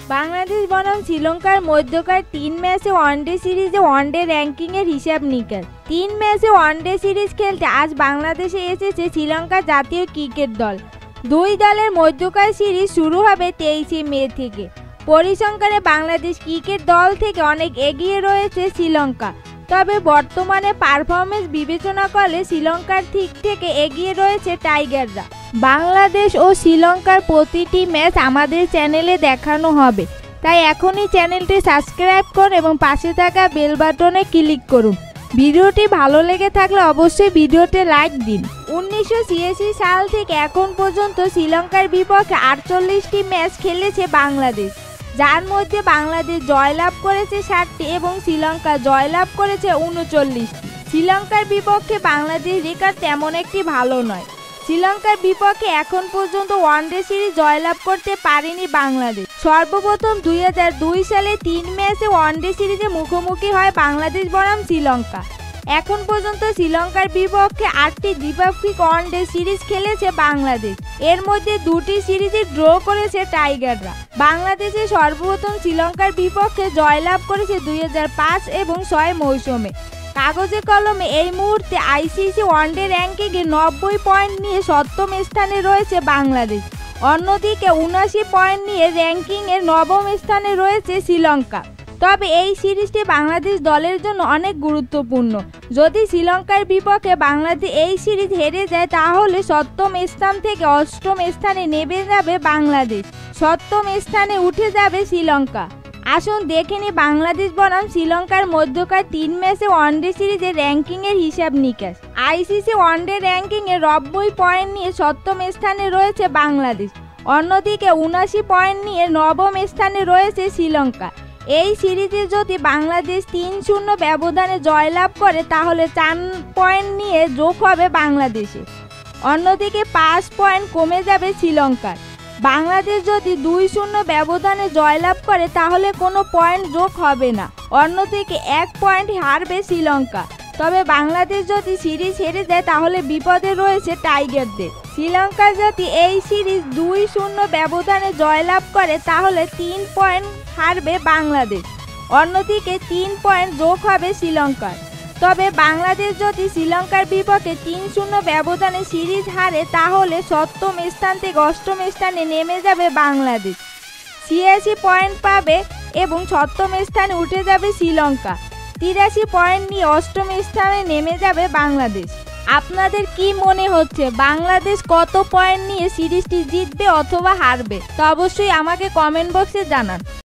বাংলাদেশ বনাম শ্রীলঙ্কার মধ্যকার 3 ম্যাচে ওয়ানডে সিরিজে ওয়ানডে র্যাঙ্কিংয়ের হিসাব নিকাশ। 3 ম্যাচে ওয়ানডে সিরিজ খেলতে আজ বাংলাদেশে এসেছে শ্রীলঙ্কা জাতীয় ক্রিকেট দল। দুই দলের মধ্যকার সিরিজ শুরু হবে 23 মে থেকে। পরিসংখ্যানে বাংলাদেশ ক্রিকেট দল থেকে অনেক এগিয়ে রয়েছে শ্রীলঙ্কা, তবে বর্তমানে পারফরমেন্স বিবেচনা করলে শ্রীলঙ্কার দিক থেকে এগিয়ে রয়েছে টাইগাররা। বাংলাদেশ ও শ্রীলঙ্কার প্রতিটি ম্যাচ আমাদের চ্যানেলে দেখানো হবে, তাই এখনই চ্যানেলটি সাবস্ক্রাইব করুন এবং পাশে থাকা বেল বাটনে ক্লিক করুন। ভিডিওটি ভালো লেগে থাকলে অবশ্যই ভিডিওতে লাইক দিন। 1986 সাল থেকে এখন পর্যন্ত শ্রীলঙ্কার বিপক্ষে 48টি ম্যাচ খেলেছে বাংলাদেশ, যার মধ্যে বাংলাদেশ জয়লাভ করেছে 7টি এবং শ্রীলঙ্কা জয়লাভ করেছে 39টি। শ্রীলঙ্কার বিপক্ষে বাংলাদেশ রেকর্ড তেমন একটি ভালো নয়। শ্রীলঙ্কার বিপক্ষে এখন পর্যন্ত ওয়ানডে সিরিজ জয়লাভ করতে পারেনি বাংলাদেশ। সর্বপ্রথম 2002 সালে 3 ম্যাচে ওয়ানডে সিরিজে মুখোমুখি হয় বাংলাদেশ বনাম শ্রীলঙ্কা। এখন পর্যন্ত শ্রীলঙ্কার বিপক্ষে 8টি দ্বিপাক্ষিক ওয়ানডে সিরিজ খেলেছে বাংলাদেশ, এর মধ্যে 2টি সিরিজে ড্র করেছে টাইগাররা। বাংলাদেশে সর্বপ্রথম শ্রীলঙ্কার বিপক্ষে জয়লাভ করেছে 2005 এবং 6 মৌসুমে। কাগজে কলমে এই মুহূর্তে আইসিসি ওয়ানডে র্যাঙ্কিংয়ে 90 পয়েন্ট নিয়ে 7ম স্থানে রয়েছে বাংলাদেশ। অন্যদিকে 79 পয়েন্ট নিয়ে র্যাঙ্কিংয়ের 9ম স্থানে রয়েছে শ্রীলঙ্কা। তবে এই সিরিজটি বাংলাদেশ দলের জন্য অনেক গুরুত্বপূর্ণ। যদি শ্রীলঙ্কার বিপক্ষে বাংলাদেশ এই সিরিজ হেরে যায় তাহলে 7ম স্থান থেকে 8ম স্থানে নেমে যাবে বাংলাদেশ, 7ম স্থানে উঠে যাবে শ্রীলঙ্কা। আসুন দেখে নিই বাংলাদেশ বনাম শ্রীলঙ্কার মধ্যকার 3 ম্যাচে ওয়ানডে সিরিজের র্যাঙ্কিংয়ের হিসাব নিকাশ। আইসিসি ওয়ানডে র্যাঙ্কিংয়ে 90 পয়েন্ট নিয়ে 7ম স্থানে রয়েছে বাংলাদেশ। অন্যদিকে 79 পয়েন্ট নিয়ে 9ম স্থানে রয়েছে শ্রীলঙ্কা। এই সিরিজে যদি বাংলাদেশ 3-0 ব্যবধানে জয়লাভ করে তাহলে 4 পয়েন্ট নিয়ে যোগ হবে বাংলাদেশে। অন্যদিকে 5 পয়েন্ট কমে যাবে শ্রীলঙ্কার। বাংলাদেশ যদি 2-0 ব্যবধানে জয়লাভ করে তাহলে কোনো পয়েন্ট যোগ হবে না। অন্যদিকে 1 পয়েন্ট হারবে শ্রীলঙ্কা। তবে বাংলাদেশ যদি সিরিজ হেরে যায় তাহলে বিপদে রয়েছে টাইগারদের। শ্রীলঙ্কা যদি এই সিরিজ 2-0 ব্যবধানে জয়লাভ করে তাহলে 3 পয়েন্ট হারবে বাংলাদেশ। অন্যদিকে 3 পয়েন্ট যোগ হবে শ্রীলঙ্কার। তবে বাংলাদেশ যদি শ্রীলঙ্কার বিপক্ষে 3-0 ব্যবধানে সিরিজ হারে তাহলে 7ম স্থান থেকে 8ম স্থানে নেমে যাবে বাংলাদেশ, 86 পয়েন্ট পাবে এবং 7ম স্থানে উঠে যাবে শ্রীলঙ্কা। 83 পয়েন্ট নিয়ে 8ম স্থানে নেমে যাবে বাংলাদেশ। আপনাদের কি মনে হচ্ছে বাংলাদেশ কত পয়েন্ট নিয়ে সিরিজটি জিতবে অথবা হারবে? তো অবশ্যই আমাকে কমেন্ট বক্সে জানান।